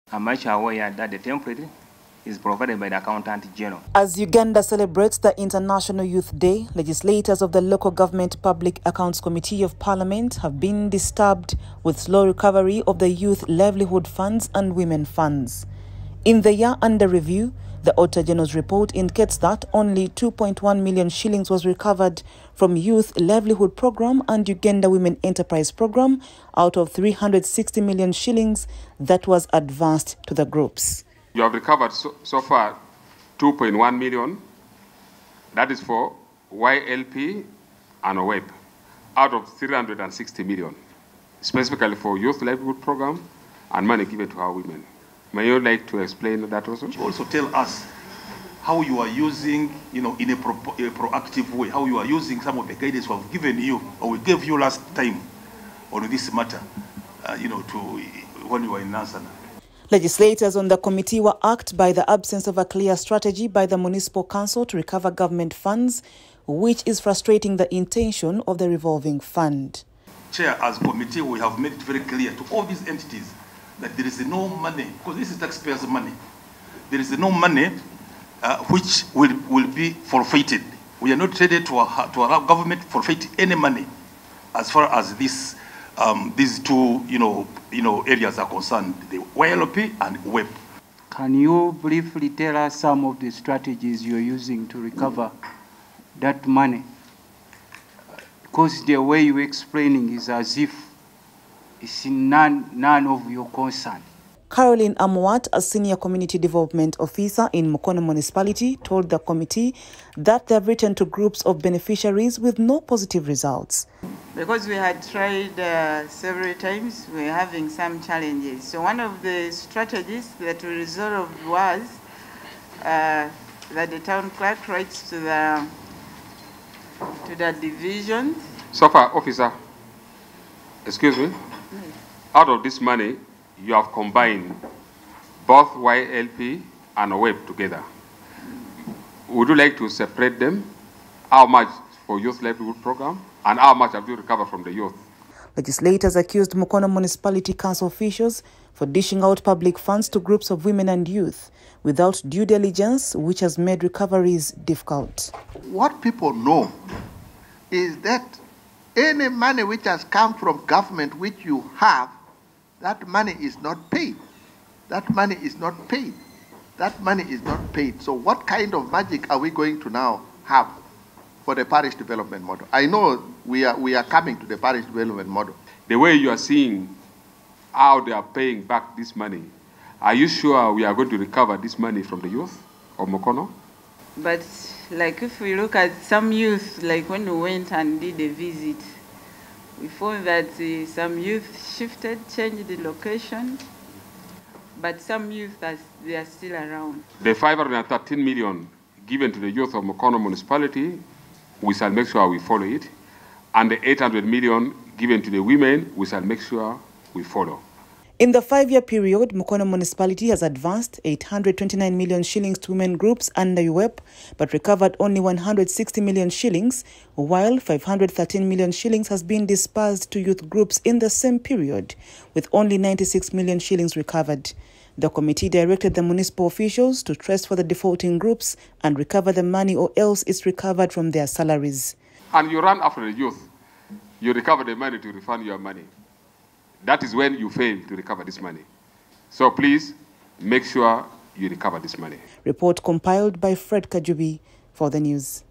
I'm much aware that the template is provided by the Accountant General. As Uganda celebrates the International Youth Day, legislators of the Local Government Public Accounts Committee of Parliament have been disturbed with slow recovery of the Youth Livelihood Funds and Women Funds. In the year under review, the Auditor General's report indicates that only 2.1 million shillings was recovered from Youth Livelihood Programme and Uganda Women Enterprise Programme out of 360 million shillings that was advanced to the groups. You have recovered so far 2.1 million. That is for YLP and OWEP out of 360 million, specifically for Youth Livelihood Program and money given to our women. May you like to explain that also? Also tell us how you are using, in a proactive way, how you are using some of the guidance we have given you, or we gave you last time on this matter, to when you were in Nansana. Legislators on the committee were irked by the absence of a clear strategy by the Municipal Council to recover government funds, which is frustrating the intention of the revolving fund. Chair, as committee, we have made it very clear to all these entities that there is no money, because this is taxpayers' money. There is no money which will be forfeited. We are not ready to allow government forfeit any money as far as this these two areas are concerned, the YLP and WEP. Can you briefly tell us some of the strategies you're using to recover that money? Because the way you're explaining is as if it's none of your concern. Caroline Amwat, a senior community development officer in Mukono municipality, told the committee that they have written to groups of beneficiaries with no positive results. Because we had tried several times, we're having some challenges. So one of the strategies that we resolved was that the town clerk writes to the division. So far, officer, excuse me, out of this money, you have combined both YLP and OWEP together. Would you like to separate them? How much for Youth Livelihood Program and how much have you recovered from the youth? Legislators accused Mukono Municipality Council officials for dishing out public funds to groups of women and youth without due diligence, which has made recoveries difficult. What people know is that any money which has come from government which you have, that money is not paid. That money is not paid. That money is not paid. So what kind of magic are we going to now have for the parish development model? I know we are coming to the parish development model. The way you are seeing how they are paying back this money, are you sure we are going to recover this money from the youth of Mukono? But like if we look at some youth, like when we went and did a visit, we found that some youth changed the location, but some youth, they are still around. The 513 million given to the youth of Mukono municipality, we shall make sure we follow it. And the 800 million given to the women, we shall make sure we follow. In the 5-year period, Mukono municipality has advanced 829 million shillings to women groups under UWEP, but recovered only 160 million shillings, while 513 million shillings has been disbursed to youth groups in the same period, with only 96 million shillings recovered. The committee directed the municipal officials to trace for the defaulting groups and recover the money, or else it's recovered from their salaries. And you run after the youth, you recover the money to refund your money. That is when you fail to recover this money. So please make sure you recover this money. Report compiled by Fred Kajubi for the news.